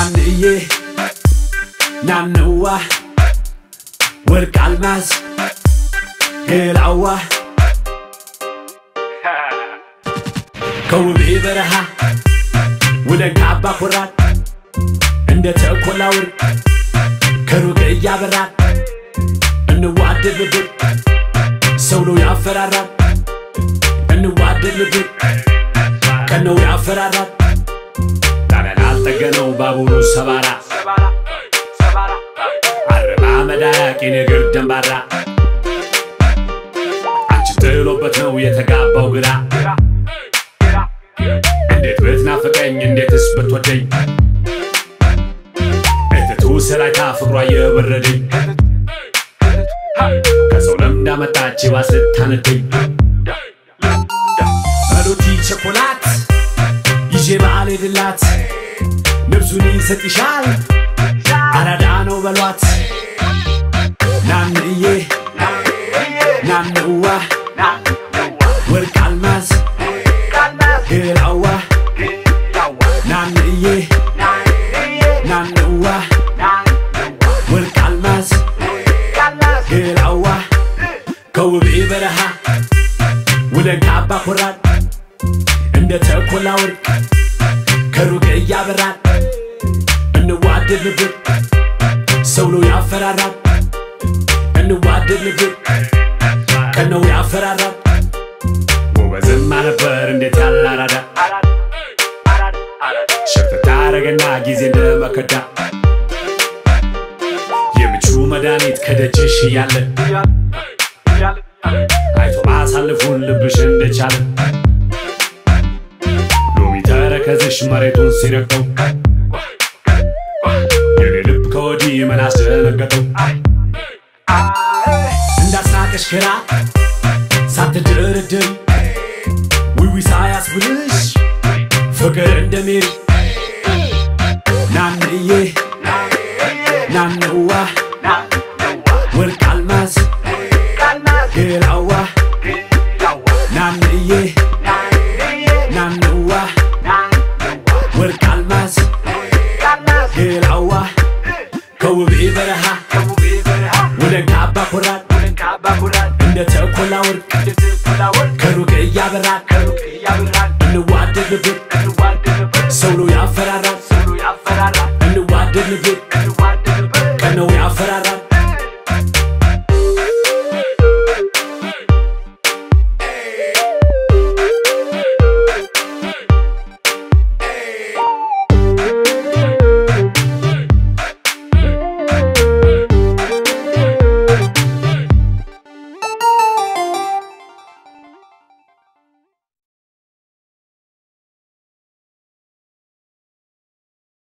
ናንዬ ናንዋ ወርቅ አልማዝ ገላዋ ከውቤ በረሃ ወለንካባ ኮራት እንደ ተኮላ ወርቅ ከሩቅ ያበራል እንዋደድ ልብ ሰው ነው ያፈራራል እንዋደድ ልብ ከነው ያፈራራል ታናና ተገነው ባቡሩ ሰባራ አረባ መዳቂ ነገር ደንባራ አንቺ ጥሎበት ነው የተጋባው ግራ እንዴት ብትናፍቀኝ እንዴትስ ብትወደኝ እትቱ ሰላይታ ፍቅሯ የበረደኝ ከሰው ለምዳ መጣች ባስታነደኝ አሎቲ ቸኮላት ይዤ በዓል ሄድላት ነብሱን ይሰጥሻል አራዳ ነው በሏት ናንዬ ናንዋ ወርቅ አልማዝ ገላዋ ናንዬ ናንዋ ወርቅ አልማዝ ገላዋ ከውቤ በረሃ ወለንካባ ኮራት እንደ ተኮላ ወርቅ ከሩቅ ያበራል እንዋደድ ልብ ሰው ነው ያፈራራል እንዋደድ ልብ ከነው ያፈራራል ወበዝማ ነበር እንዴት ያላራዳ ሸፍታ አረገና ጊዜ እንደመከዳ የምቹ መድኃኒት ከደጅሽ ያለ አይቶ ማሳልፉን ልብሽ እንደቻለ ሎሚ ተረከዝሽ መሬቱን ሲረግጠው የኔ ልብ ከወዲህ ምን አስደነገጠው እንዳስናቀሽ ግራ ሳትደረድር ዊዊ ሳያስብልሽ ፍቅር እንደሜሪ ናንዬ ናንዋ ወርቅ አልማዝ ገላዋ ናንዬ ናንዋ ወርቅ አልማዝ ገላዋ ከውቤ በረሃ ወለንካባ ኮራት እንደ ተኮላ ወርቅ ከሩቅ ያበራል እንዋደድ ልብ ሰው ነው ያፈራራል እንዋደድ ልብ